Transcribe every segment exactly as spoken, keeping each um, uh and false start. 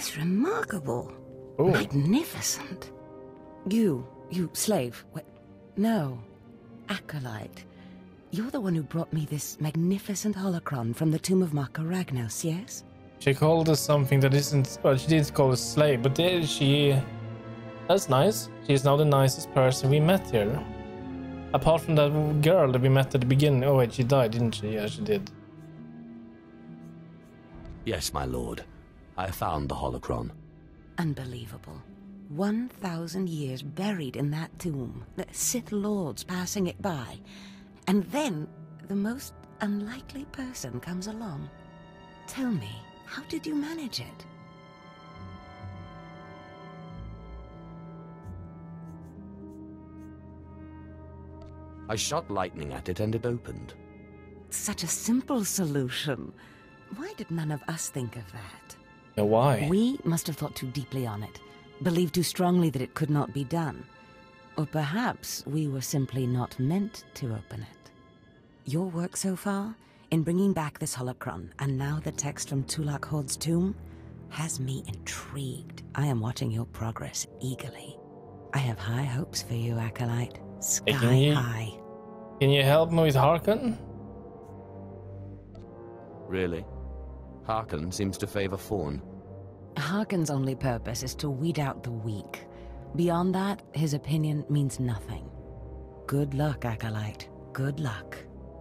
is remarkable. Ooh. Magnificent. You, you slave. Wait, no. Acolyte. You're the one who brought me this magnificent holocron from the tomb of Maka Ragnos, yes? She called us something that isn't... Well, she did call us slave, but did she... That's nice. She is now the nicest person we met here. Apart from that girl that we met at the beginning. Oh wait, she died, didn't she? Yeah, she did. Yes, my lord. I found the holocron. Unbelievable. One thousand years buried in that tomb. The Sith Lords passing it by. And then the most unlikely person comes along. Tell me, how did you manage it? I shot lightning at it and it opened. Such a simple solution. Why did none of us think of that? Yeah, why? We must have thought too deeply on it, believed too strongly that it could not be done. Or perhaps we were simply not meant to open it. Your work so far, in bringing back this holocron, and now the text from Tulak Horde's tomb, has me intrigued. I am watching your progress eagerly. I have high hopes for you, Acolyte. Sky Hey, can you, high. Can you help me with Harkon? Really? Harkon seems to favor Fawn. Harkon's only purpose is to weed out the weak. Beyond that, his opinion means nothing. Good luck, Acolyte. Good luck.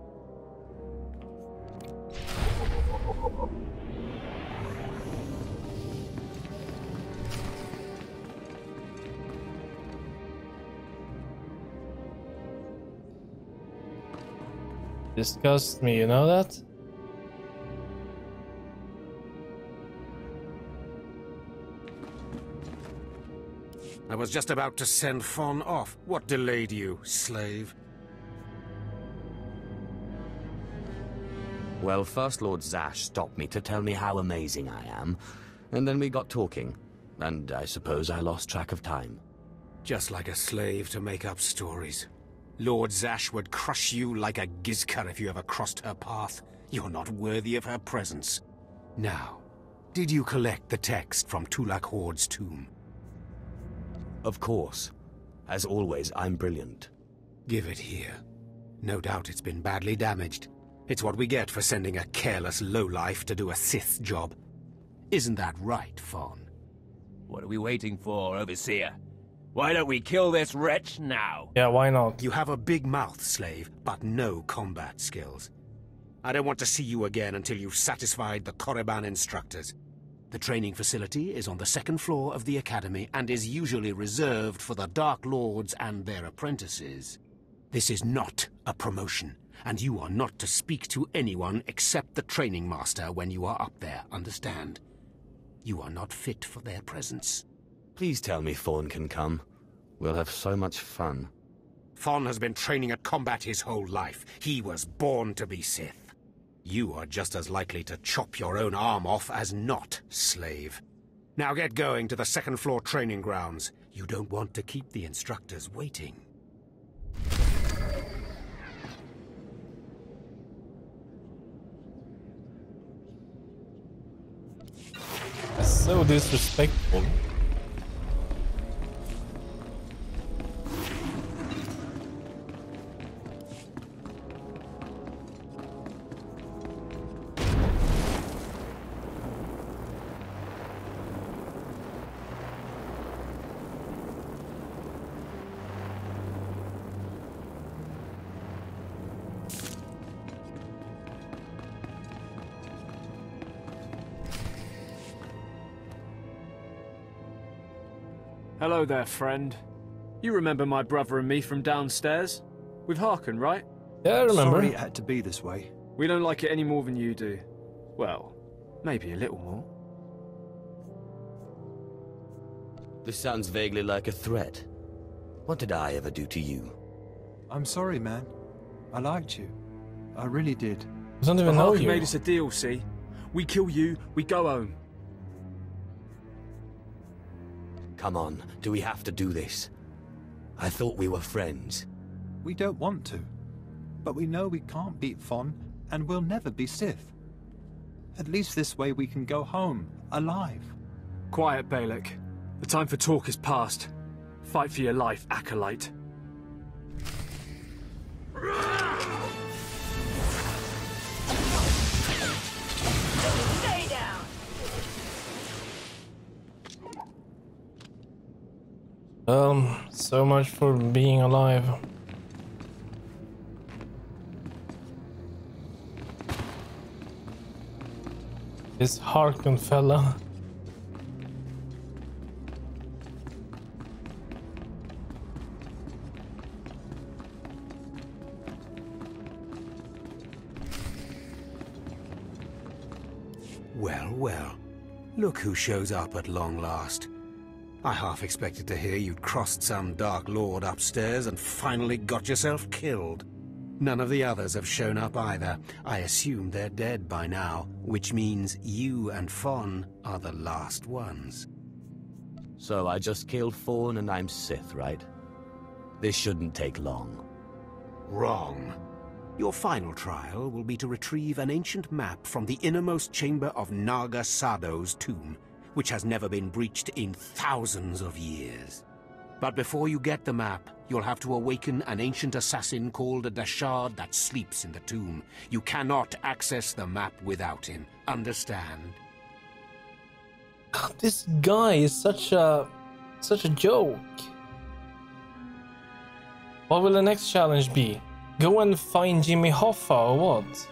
Disgust me, you know that? I was just about to send Fawn off. What delayed you, slave? Well, First Lord Zash stopped me to tell me how amazing I am, and then we got talking, and I suppose I lost track of time. Just like a slave to make up stories. Lord Zash would crush you like a Gizka if you ever crossed her path. You're not worthy of her presence. Now, did you collect the text from Tulak Horde's tomb? Of course. As always, I'm brilliant. Give it here. No doubt it's been badly damaged. It's what we get for sending a careless lowlife to do a Sith job. Isn't that right, Fawn? What are we waiting for, Overseer? Why don't we kill this wretch now? Yeah, why not? You have a big mouth, slave, but no combat skills. I don't want to see you again until you've satisfied the Korriban instructors. The training facility is on the second floor of the academy and is usually reserved for the Dark Lords and their apprentices. This is not a promotion, and you are not to speak to anyone except the training master when you are up there, understand? You are not fit for their presence. Please tell me Fawn can come. We'll have so much fun. Fawn has been training at combat his whole life. He was born to be Sith. You are just as likely to chop your own arm off as not, slave. Now get going to the second floor training grounds. You don't want to keep the instructors waiting. So disrespectful. Hello there, friend. You remember my brother and me from downstairs? With Harkon, right? Yeah, I remember. Sorry it had to be this way. We don't like it any more than you do. Well, maybe a little more. This sounds vaguely like a threat. What did I ever do to you? I'm sorry, man. I liked you. I really did. I don't even But know Harkon you. made us a deal, see? We kill you, we go home. Come on, do we have to do this? I thought we were friends. We don't want to. But we know we can't beat Fawn, and we'll never be Sith. At least this way we can go home, alive. Quiet, Balak. The time for talk is past. Fight for your life, Acolyte. Stay down! Um, so much for being alive. This Harkon fella. Well, well. Look who shows up at long last. I half expected to hear you'd crossed some Dark Lord upstairs and finally got yourself killed. None of the others have shown up either. I assume they're dead by now, which means you and Fon are the last ones. So I just killed Fawn and I'm Sith, right? This shouldn't take long. Wrong. Your final trial will be to retrieve an ancient map from the innermost chamber of Naga Sado's tomb, which has never been breached in thousands of years. But before you get the map, you'll have to awaken an ancient assassin called a Dashard that sleeps in the tomb. You cannot access the map without him. Understand? This guy is such a such a joke. What will the next challenge be? Go and find Jimmy Hoffa or what?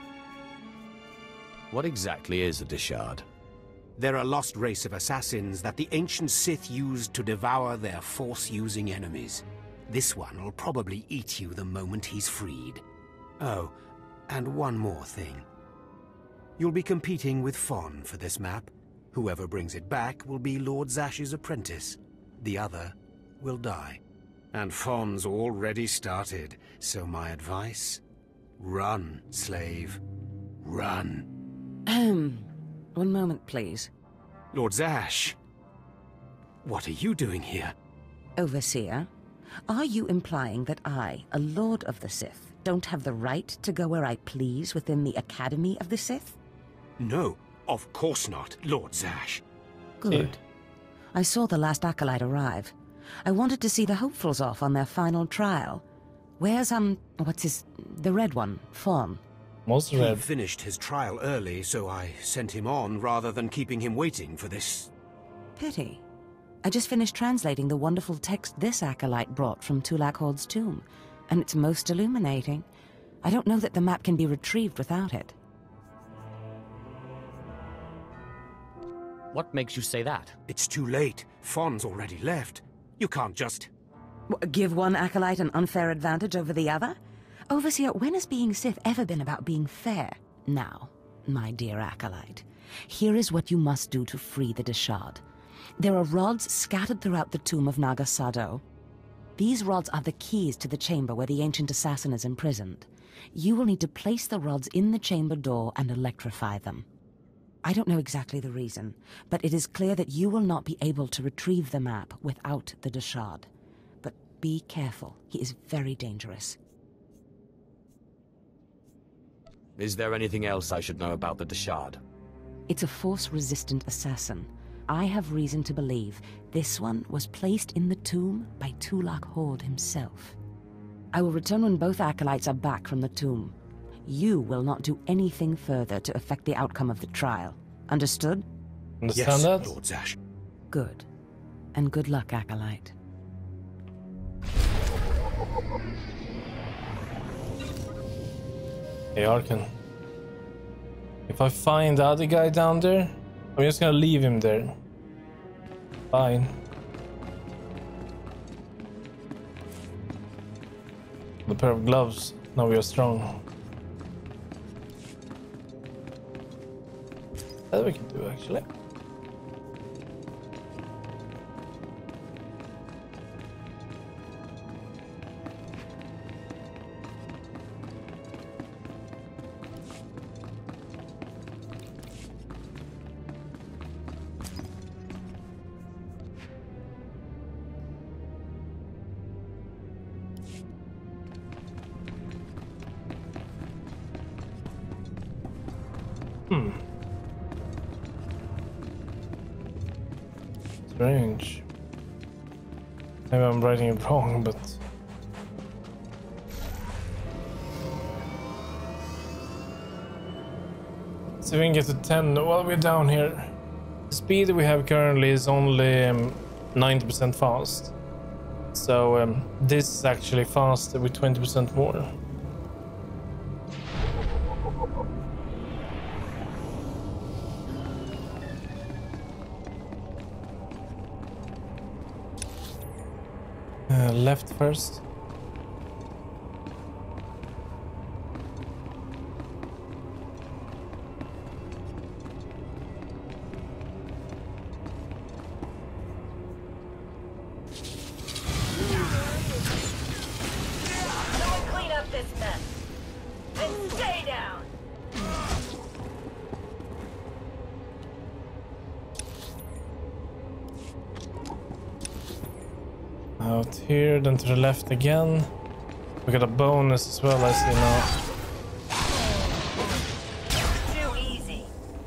What exactly is a Dashard? They're a lost race of assassins that the ancient Sith used to devour their Force-using enemies. This one will probably eat you the moment he's freed. Oh, and one more thing. You'll be competing with Fon for this map. Whoever brings it back will be Lord Zash's apprentice. The other will die. And Fon's already started, so my advice? Run, slave. Run. Ahem. One moment, please. Lord Zash, what are you doing here? Overseer, are you implying that I, a Lord of the Sith, don't have the right to go where I please within the Academy of the Sith? No, of course not, Lord Zash. Good. I saw the last Acolyte arrive. I wanted to see the hopefuls off on their final trial. Where's, um, what's his, the red one, Fon? Most He red. finished his trial early, so I sent him on rather than keeping him waiting for this. Pity. I just finished translating the wonderful text this Acolyte brought from Tulak Hord's tomb, and it's most illuminating. I don't know that the map can be retrieved without it. What makes you say that? It's too late. Fon's already left. You can't just... W- give one Acolyte an unfair advantage over the other? Overseer, when has being Sith ever been about being fair? Now, my dear Acolyte, here is what you must do to free the Dashard. There are rods scattered throughout the tomb of Naga Sado. These rods are the keys to the chamber where the ancient assassin is imprisoned. You will need to place the rods in the chamber door and electrify them. I don't know exactly the reason, but it is clear that you will not be able to retrieve the map without the Dashard. But be careful, he is very dangerous. Is there anything else I should know about the Dashard? It's a Force-resistant assassin. I have reason to believe this one was placed in the tomb by Tulak Hord himself. I will return when both Acolytes are back from the tomb. You will not do anything further to affect the outcome of the trial. Understood? Understand Yes, that? Lord Zash. Good. And good luck, Acolyte. Hey, Arkan. If I find the other guy down there, I'm just gonna leave him there. Fine. The pair of gloves. Now we are strong. That we can do, actually. Hmm. strange. Maybe I'm writing it wrong, but... So we can get to ten while we're down here. The speed we have currently is only um, ninety percent fast. So um, this is actually faster with twenty percent more. Uh, left first. Someone clean up this mess. And stay down. Out here, then to the left again. We got a bonus as well, I see now. Too easy.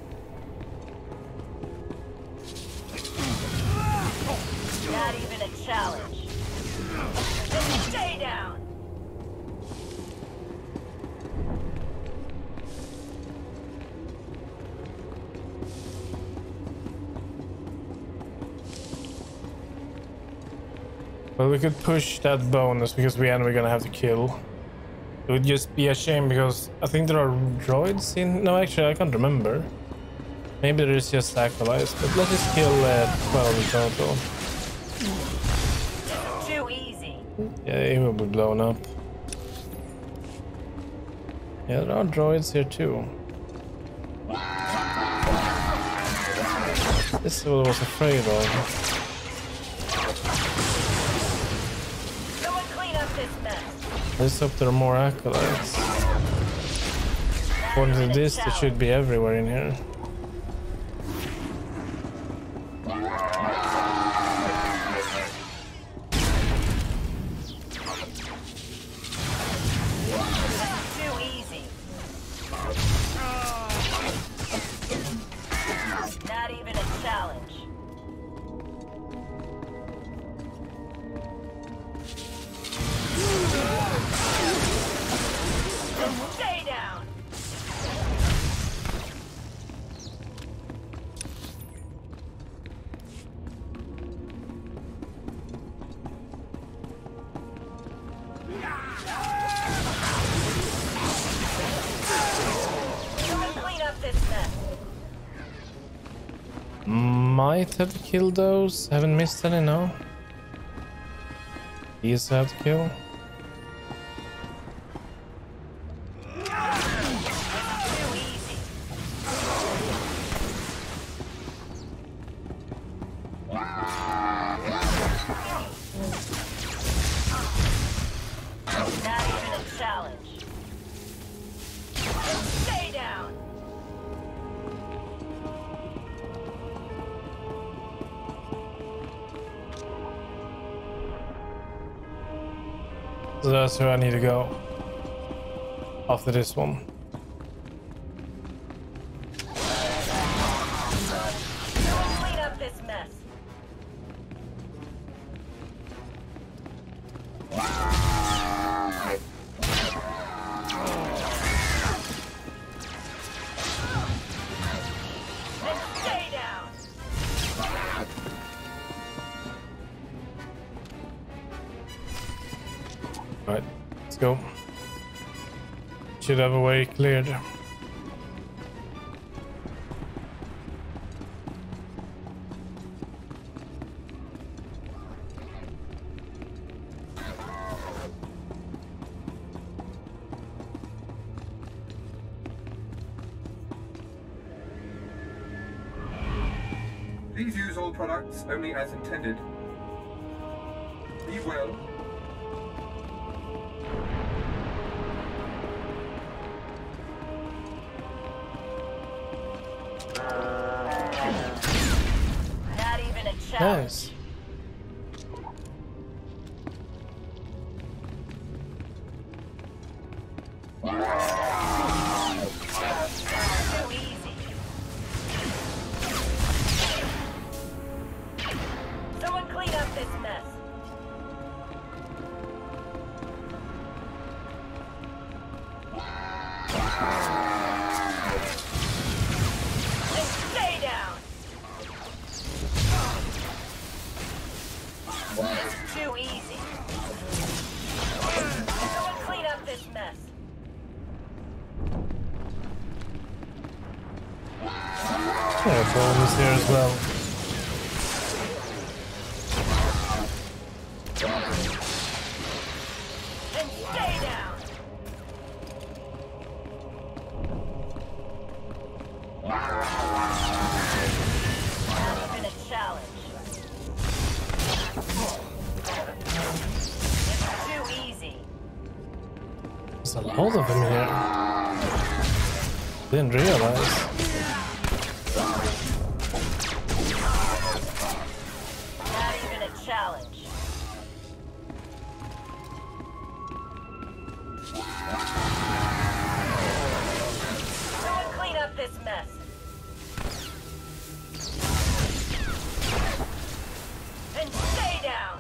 Not even a challenge. Just stay down. Well, we could push that bonus because we end we're gonna have to kill. It would just be a shame because I think there are droids in... No, actually, I can't remember. Maybe there is just acolytes, but let's just kill uh, twelve in total. Too easy. Yeah, it will be blown up. Yeah, there are droids here too. This is what I was afraid of. Someone clean up this mess. Let's hope there are more acolytes. According to this, they should be everywhere in here. Too easy. Not even a challenge. Stay down. Someone clean up this mess. Might have to kill those. Haven't missed any, no. These have to kill. Too easy. Not even a challenge. Stay down. So that's where I need to go. After this one. Someone clean up this mess. And stay down. Alright, let's go. Should have a way cleared. Please use all products only as intended. Be well. Not even a challenge. Nice. Too easy. Fireball is here as well. And stay down. Not even a challenge. It's too easy. There's a lot of them here. Didn't realize. Not even a challenge. Someone clean up this mess. And stay down.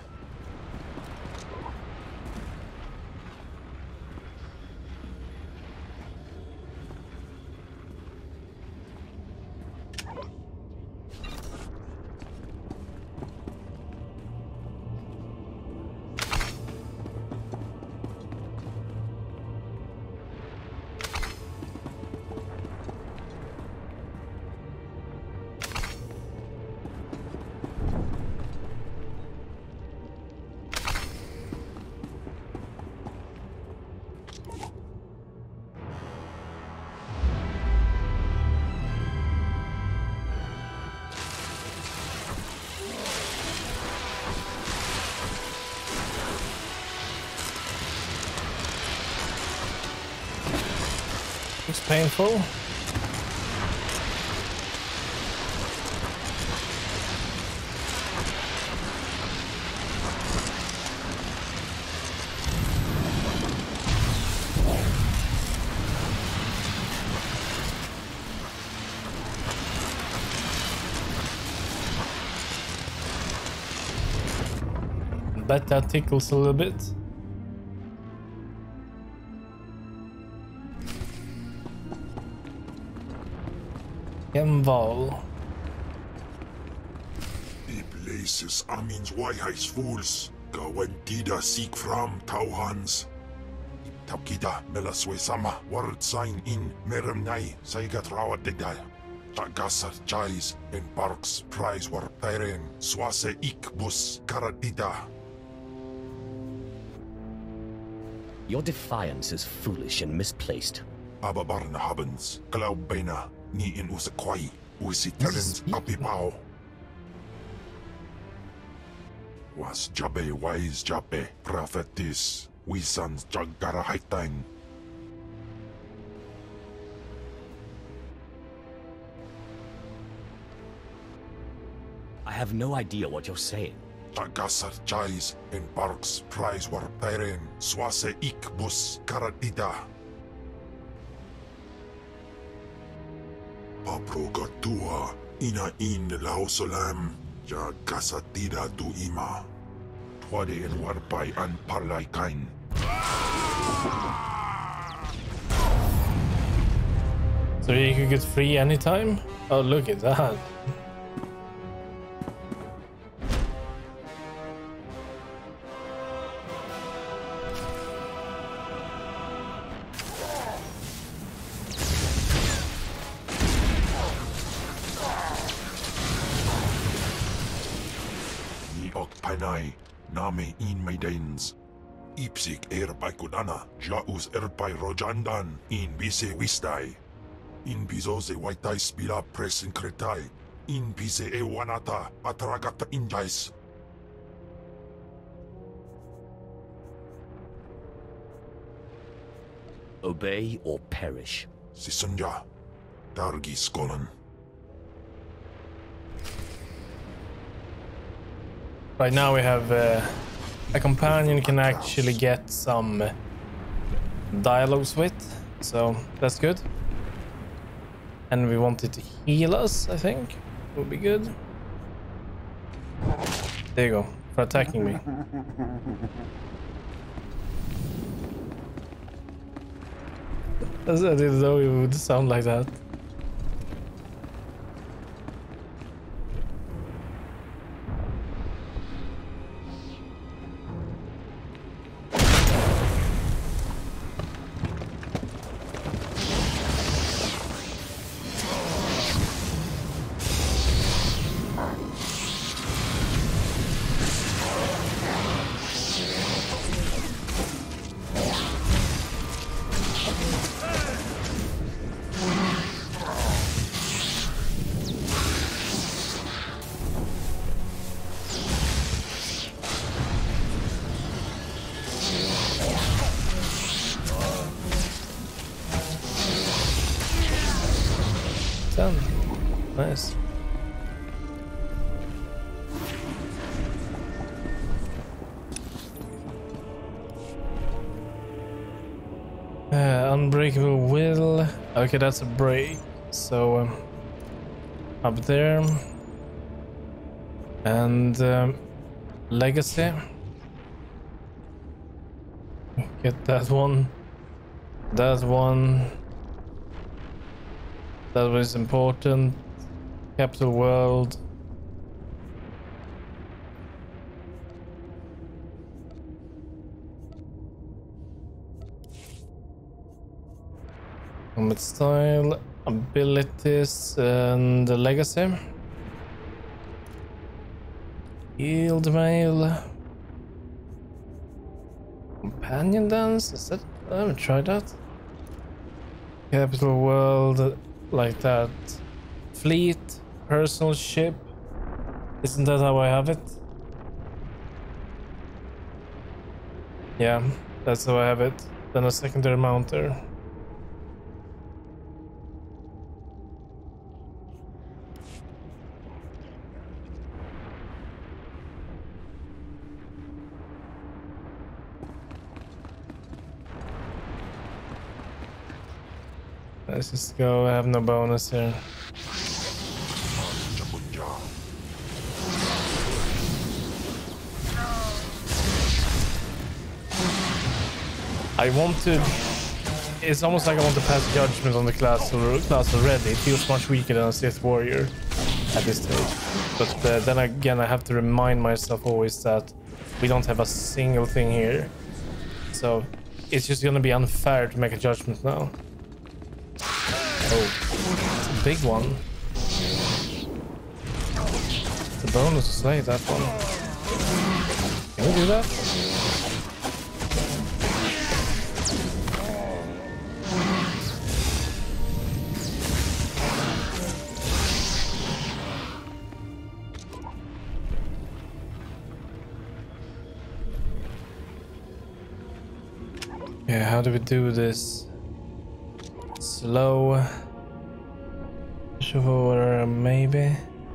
It's painful. Bet that tickles a little bit. Gemval. The places Amin's Waiheis fools. Gawantida seek from Tauhans. Taukida melaswe sama word sign in Meremnai Saigat Rawadegdal. Tagasar Chais and Parks Prize war Tairen Swase Ikbus Karadida. Your defiance is foolish and misplaced. Ababarna Habens, Glaubena. Ni in usakwai, usi talents apipao. Was Jabe wise Jabe, prophetess, we sons Jagara Haitang. I have no idea what you're saying. Tagasar Chais and Parks Prize war Tairen, Swase Ikbus Karadida. Paprogatua ina in lausolam ja kasatida du ima. Twade en warpai an parlay kain. So you could get free anytime? Oh, look at that. Panay, Name in Maidens. Ipsik erpai kudana, Jaus erpai rojandan, in bise wistai. In bizoze waitai spila presin kretai, in bise ewanata, atragata injais. Obey or perish. Sisunja, Dargi Skolan. Right now we have uh, a companion can actually get some dialogues with, so that's good. And we want it to heal us, I think, would be good. There you go, for attacking me. I didn't know it would sound like that. Nice. Uh, unbreakable will. Okay, that's a break. So um, up there, and um, legacy. Get that one. That one. That was important. Capital World. Combat style, abilities, and the legacy. Yield mail. Companion dance? Is that? I haven't tried that. Capital World, like that. Fleet, personal ship. Isn't that how I have it? Yeah, that's how I have it. Then a secondary mounter. Let's just go. I have no bonus here. I want to. It's almost like I want to pass judgment on the class or class already. It feels much weaker than a Sith warrior at this stage. But uh, then again, I have to remind myself always that we don't have a single thing here. So it's just gonna be unfair to make a judgment now. Oh, it's a big one. The bonus to slay that one. Can we do that? Yeah, how do we do this? Slow. Sure, maybe.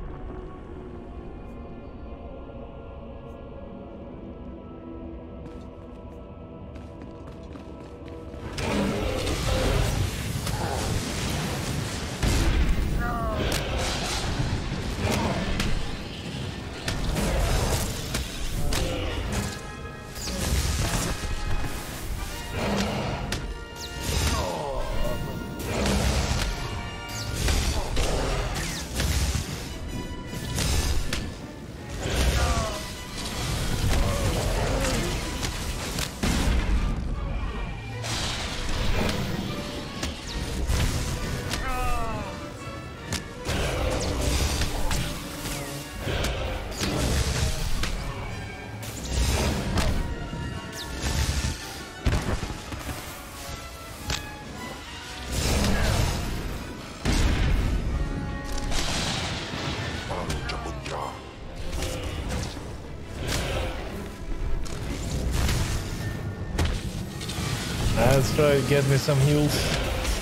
Let's try to get me some heals.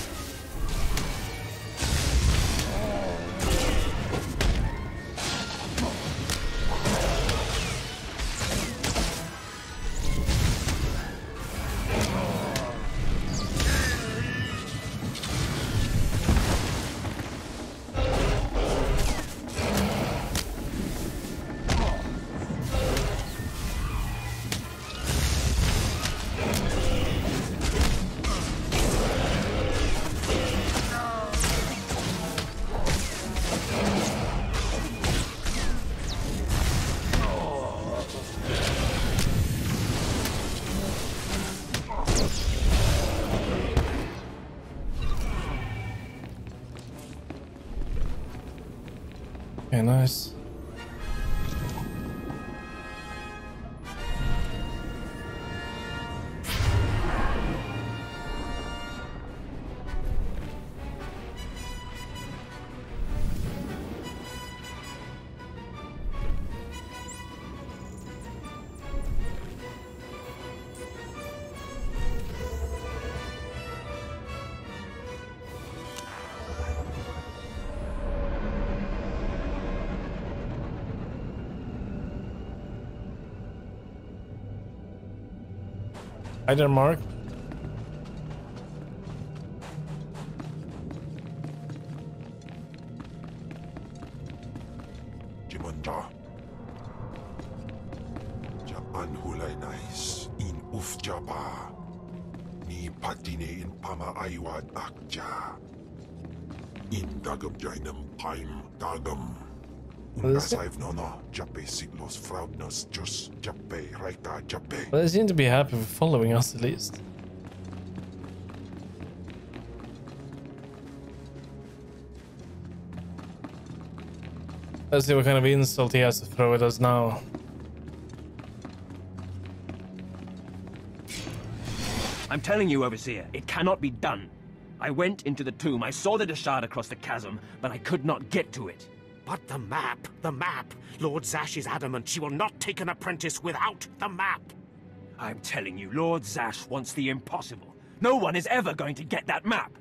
Okay, nice. Hi there, Mark. Jimanda. Ja anhulay nais in ufjaba. Ni patine in pama aywad akja. In dagam jainam paim dagam. Unasaiv nono jape siglos fraudnos just jape raita jape. Well, they seem to be happy with following us at least. Let's see what kind of insult he has to throw at us now. I'm telling you, Overseer, it cannot be done. I went into the tomb, I saw the Deshard across the chasm, but I could not get to it. But the map, the map! Lord Zash is adamant she will not take an apprentice without the map! I'm telling you, Lord Zash wants the impossible. No one is ever going to get that map!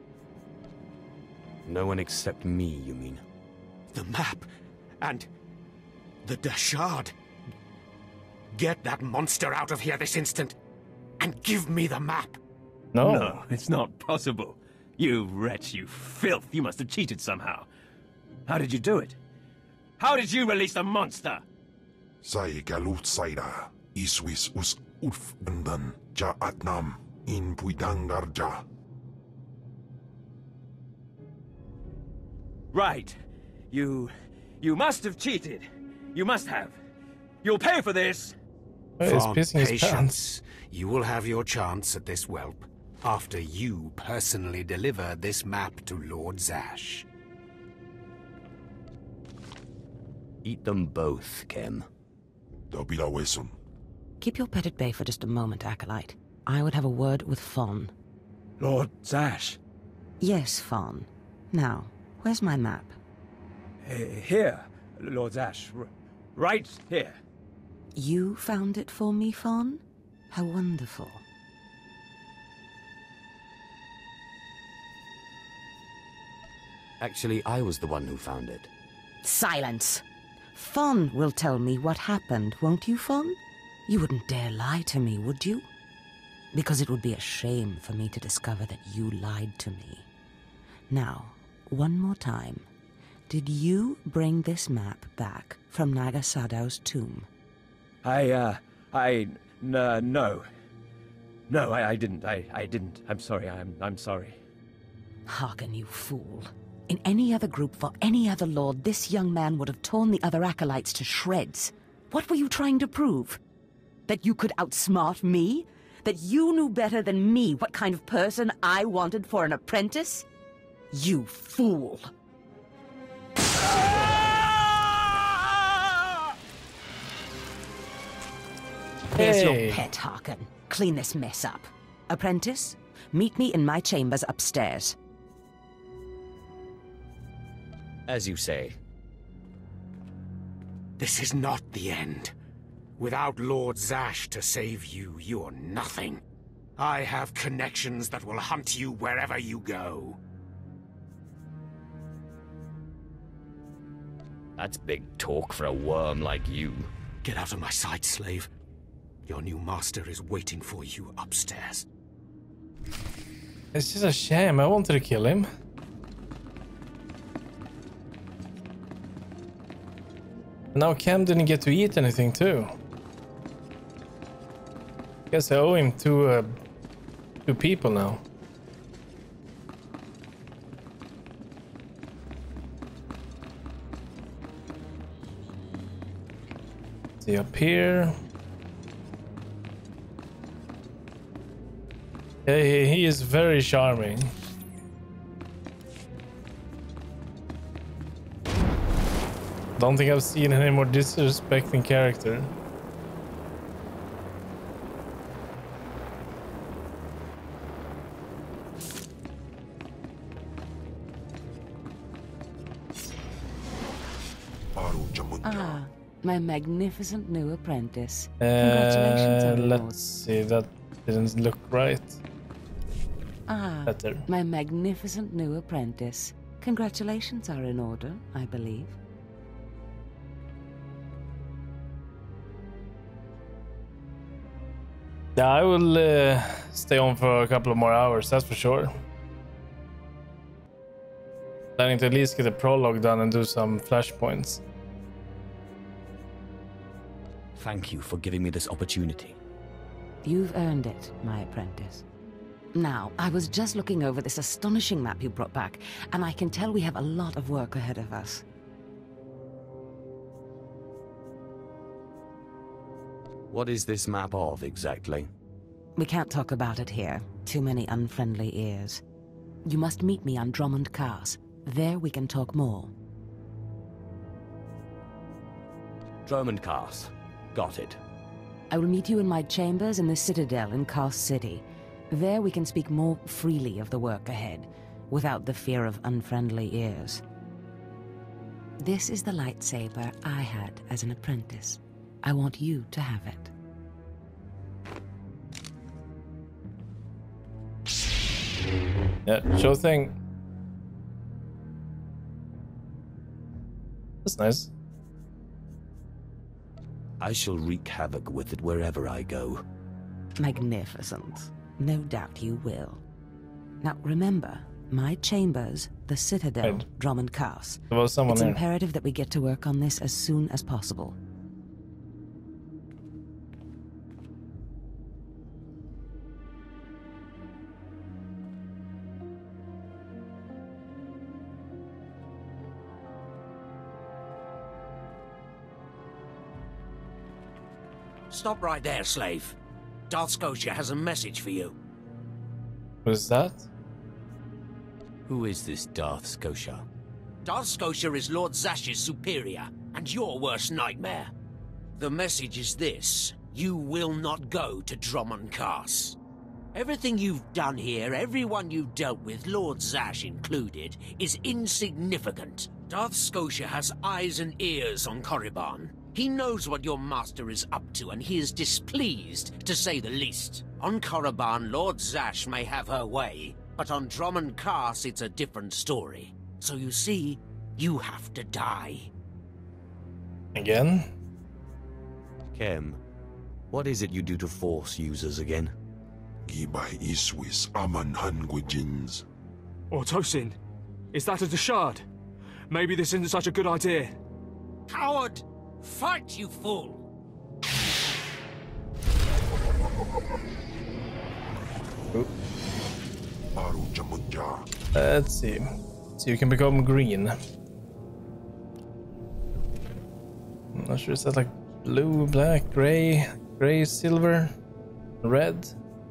No one except me, you mean? The map, and the Deshard. Get that monster out of here this instant, and give me the map! No. No, it's not possible. You wretch, you filth, you must have cheated somehow. How did you do it? How did you release the monster? Sai galut saida. Iswis us urf bandan ja atnam in puidangarja. Right. You... you must have cheated. You must have. You'll pay for this! Oh, he's pissing his Patience. pants. You will have your chance at this whelp, after you personally deliver this map to Lord Zash. Eat them both, Kem. Dobila wesum. Keep your pet at bay for just a moment, Acolyte. I would have a word with Fawn. Lord Zash. Yes, Fawn. Now, where's my map? Here, Lord Zash. R right here. You found it for me, Fawn? How wonderful. Actually, I was the one who found it. Silence! Fawn will tell me what happened, won't you, Fawn? You wouldn't dare lie to me, would you? Because it would be a shame for me to discover that you lied to me. Now, one more time. Did you bring this map back from Nagasadow's tomb? I, uh, I, n uh, no. No, I, I didn't, I, I didn't. I'm sorry, I'm, I'm sorry. Hearken, you fool. In any other group for any other lord, this young man would have torn the other acolytes to shreds. What were you trying to prove? That you could outsmart me? That you knew better than me what kind of person I wanted for an apprentice? You fool! There's Hey. your pet, Harkin. Clean this mess up. Apprentice, meet me in my chambers upstairs. As you say. This is not the end. Without Lord Zash to save you, you're nothing. I have connections that will hunt you wherever you go. That's big talk for a worm like you. Get out of my sight, slave. Your new master is waiting for you upstairs. It's just a shame. I wanted to kill him. Now Cam didn't get to eat anything too. Guess I owe him two, uh, two people now. See up here. Yeah, he, he is very charming. Don't think I've seen any more disrespecting character. Ah, my magnificent new apprentice. Uh, Congratulations on the let's see, that didn't look right. Ah, Better. my magnificent new apprentice. Congratulations are in order, I believe. Yeah, I will uh, stay on for a couple of more hours, that's for sure. Planning to at least get the prologue done and do some flashpoints. Thank you for giving me this opportunity. You've earned it, my apprentice. Now, I was just looking over this astonishing map you brought back, and I can tell we have a lot of work ahead of us. What is this map of, exactly? We can't talk about it here. Too many unfriendly ears. You must meet me on Drummond Cars. There we can talk more. Drummond Cars. Got it. I will meet you in my chambers in the Citadel in Kars City. There we can speak more freely of the work ahead, without the fear of unfriendly ears. This is the lightsaber I had as an apprentice. I want you to have it. Yeah, sure thing. That's nice. I shall wreak havoc with it wherever I go. Magnificent. No doubt you will. Now remember, my chambers, the Citadel, Right. Drummond Cars. There was someone It's there. imperative that we get to work on this as soon as possible. Stop right there, slave. Darth Scotia has a message for you. What is that? Who is this Darth Scotia? Darth Scotia is Lord Zash's superior, and your worst nightmare. The message is this: you will not go to Drummond Cars. Everything you've done here, everyone you've dealt with, Lord Zash included, is insignificant. Darth Scotia has eyes and ears on Korriban. He knows what your master is up to, and he is displeased, to say the least. On Korriban, Lord Zash may have her way, but on Drummond Cars, it's a different story. So you see, you have to die. Again? Kem, what is it you do to Force users again? Gibay iswis aman hangwejins. Ortosin, is that a Deshard? Maybe this isn't such a good idea. Coward! Fight, you fool! Let's see. So you can become green. I'm not sure, is that like blue, black, gray, gray, silver, red?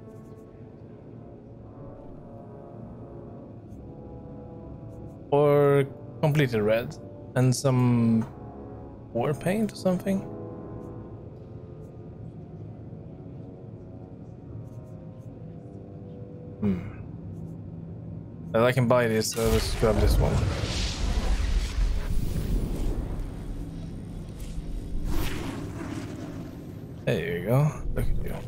Or completely red and some war paint or something? Hmm. Well, I can buy this, so let's grab this one. There you go. Look at you.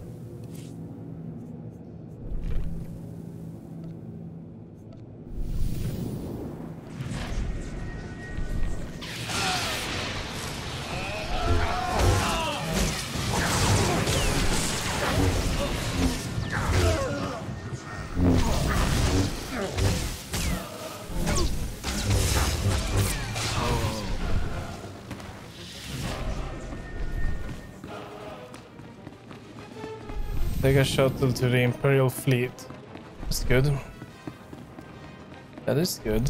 Take a shuttle to the Imperial fleet. That's good. That is good.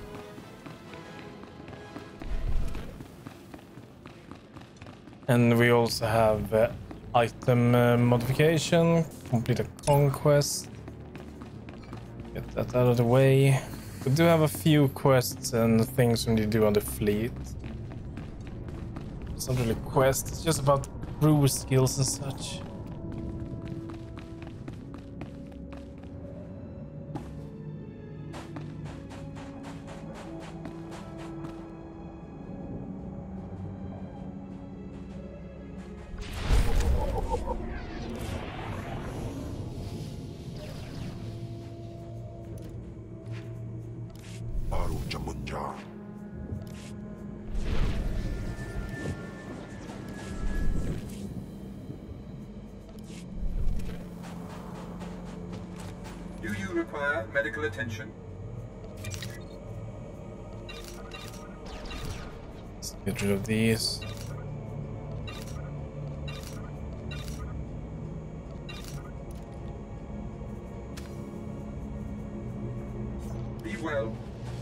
And we also have uh, item uh, modification, complete a conquest. Get that out of the way. We do have a few quests and things we need to do on the fleet. It's not really quests, it's just about crew skills and such. Do you require medical attention? Let's get rid of these. Be well.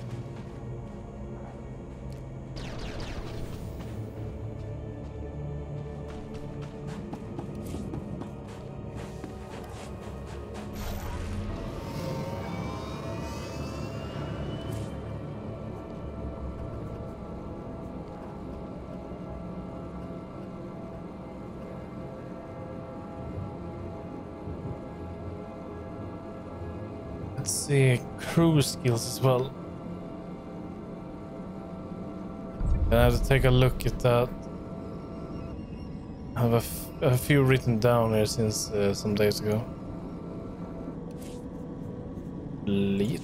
Let's see, crew skills as well. I have to take a look at that. I have a, f a few written down here since uh, some days ago. Fleet.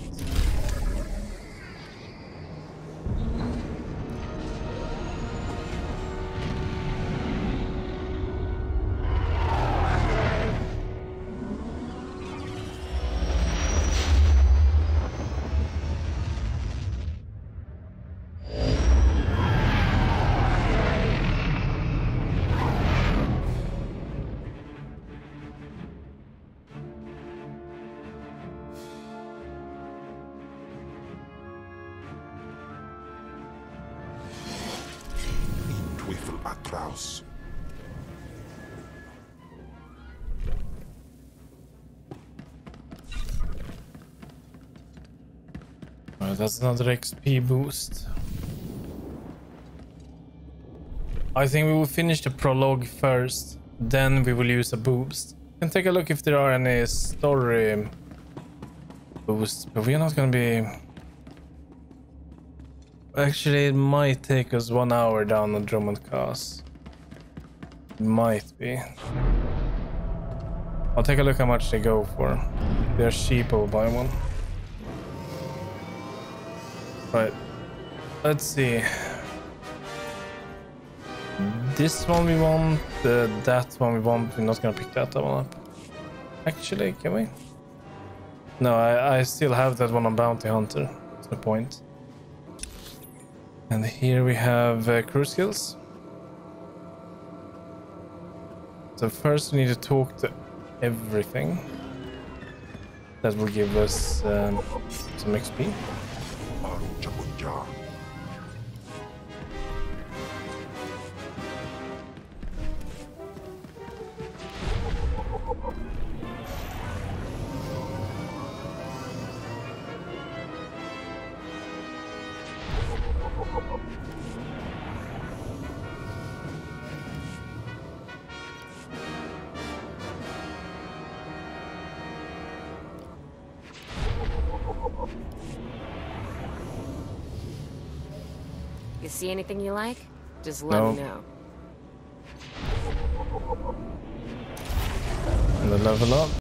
Teufel Atraus. Alright, that's another X P boost. I think we will finish the prologue first, then we will use a boost. And take a look if there are any story boosts, but we're not gonna be... Actually, it might take us one hour down on Drummond Cass. Might be. I'll take a look how much they go for. If they're cheap, I'll buy one. Right. Let's see. This one we want, uh, that one we want. We're not gonna pick that one up. Actually, can we? No, I, I still have that one on Bounty Hunter. That's the point. And here we have uh, crew skills. So first we need to talk to everything. That will give us um, some X P. You see anything you like? Just let No. me know. And the level up.